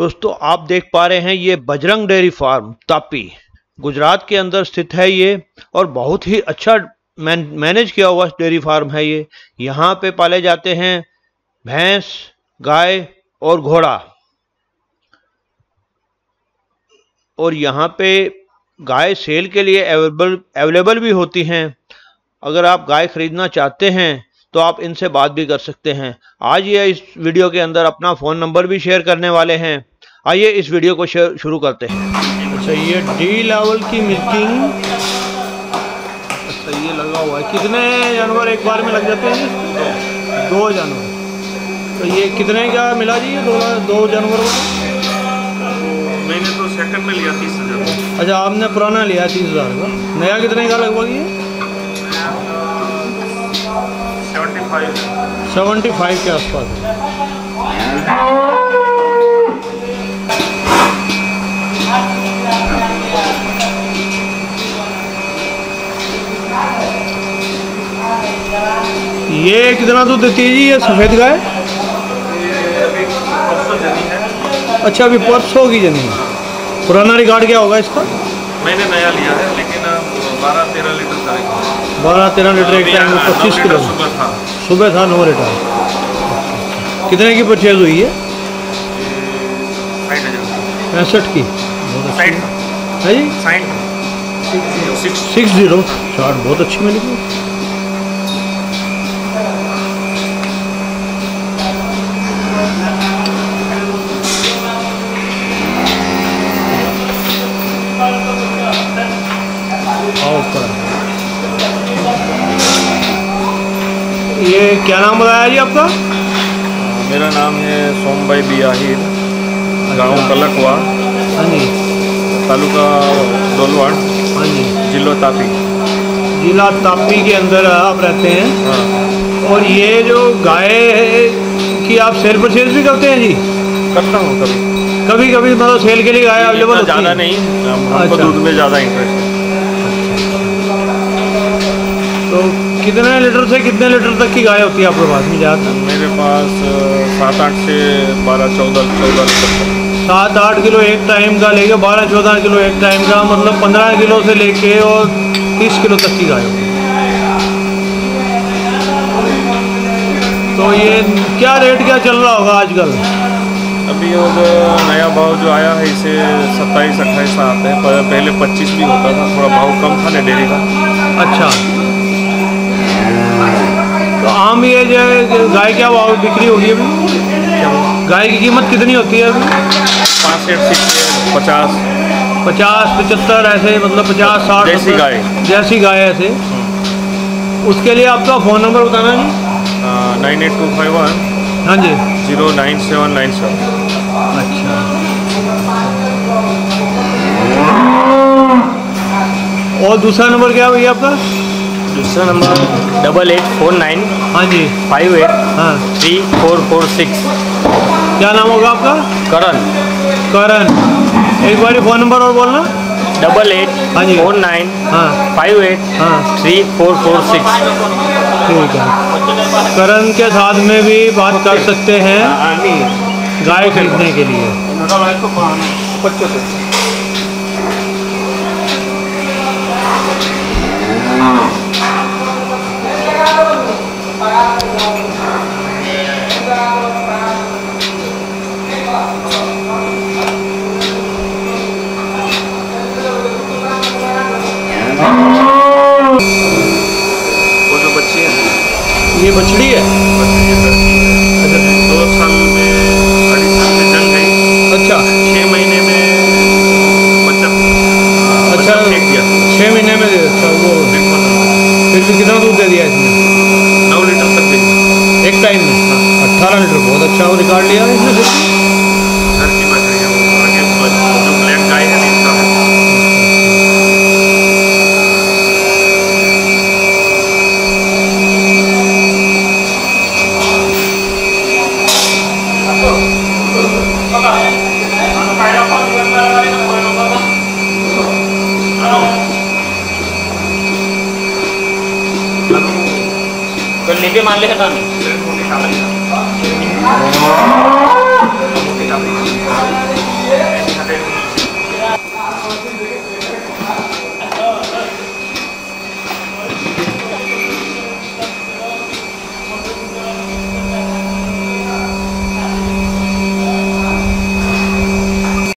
दोस्तों आप देख पा रहे हैं ये बजरंग डेयरी फार्म तापी गुजरात के अंदर स्थित है ये, और बहुत ही अच्छा मैनेज किया हुआ डेयरी फार्म है ये। यहाँ पे पाले जाते हैं भैंस, गाय और घोड़ा, और यहाँ पे गाय सेल के लिए अवेलेबल भी होती हैं। अगर आप गाय खरीदना चाहते हैं तो आप इनसे बात भी कर सकते हैं। आज ये इस वीडियो के अंदर अपना फ़ोन नंबर भी शेयर करने वाले हैं। आइए इस वीडियो को शुरू करते हैं। अच्छा, ये डी लेवल की मिल्किंग, अच्छा ये लगा हुआ है। कितने जानवर एक बार में लग जाते हैं? दो जानवर। तो ये कितने का मिला जी? ये दो जानवरों का मैंने तो सेकंड में लिया 30,000। अच्छा, आपने पुराना लिया 30,000 का। नया कितने का लगभग? ये 75 के आसपास है। ये कितना दूध देती है जी ये सफ़ेद गाय? अच्छा, अभी परसों की जनी। पुराना रिकॉर्ड क्या होगा इसका? मैंने नया लिया है, लेकिन 12-13 लीटर का। 12-13 लीटर एक टाइम में 25 किलो सुबह था 9 लीटर। कितने की परचेज हुई है? 65 की। है जी 60 60 बहुत अच्छी मिलेगी। ये क्या नाम बताया जी आपका? मेरा नाम है सोमभाई बियाहिर, गांव कलकवा, हाँ जी, तालुका डोलवाड़, हाँ जी, जिला तापी। जिला तापी के अंदर आप रहते हैं। हाँ। और ये जो गाय है कि आप सेल परचेज भी करते हैं जी? करता हूँ कभी कभी मतलब सेल के लिए गाय अवेलेबल होती है? ज़्यादा नहीं, हमको अच्छा। दूध में ज़्यादा इंटरेस्ट है। तो कितने लीटर से कितने लीटर तक की गाय होती है आपके पास में? ज़्यादा मेरे पास 7-8 से 12-14 लीटर तक। 7-8 किलो एक टाइम का लेके 12-14 किलो एक टाइम का, मतलब 15 किलो से लेके और 30 किलो तक की गाय होती है। तो ये क्या रेट क्या चल रहा होगा आजकल? अभी वो जो नया भाव जो आया है इसे 27-28 आते हैं, पहले 25 भी होता था। थोड़ा भाव कम था ना डेयरी का। अच्छा, तो आम ये जो गाय क्या भाव बिक्री होगी अभी? गाय की कीमत कितनी होती है अभी? 65-50, 50-75 ऐसे, मतलब 50-60 जैसी गाय ऐसे। उसके लिए आपका फ़ोन नंबर बताना जी। 98251 हाँ जी 09797। अच्छा, और दूसरा नंबर क्या है भैया आपका? दूसरा नंबर 8849 हाँ जी 58 हाँ 3446। क्या नाम होगा आपका? करण। एक बार फ़ोन नंबर और बोलना। 8849 हाँ 58 हाँ 3446। ठीक है, करण के साथ में भी बात कर सकते हैं गाय खरीदने के लिए। वो जो बच्ची है, ये बछड़ी है। अच्छा, 2 साल में 2.5 साल में जल गई। अच्छा, 6 महीने में बच्चा फेंक दिया। 6 महीने में? अच्छा, वो फिर भी कितना दूध दे दिया इसने? 9 लीटर तक दे एक टाइम में। हाँ, 18 लीटर बहुत अच्छा वो रिकॉर्ड लिया है इसने। घर की बछड़ी है वो। आगे जो ब्लैक गाय है इसका है। नीचे मान ले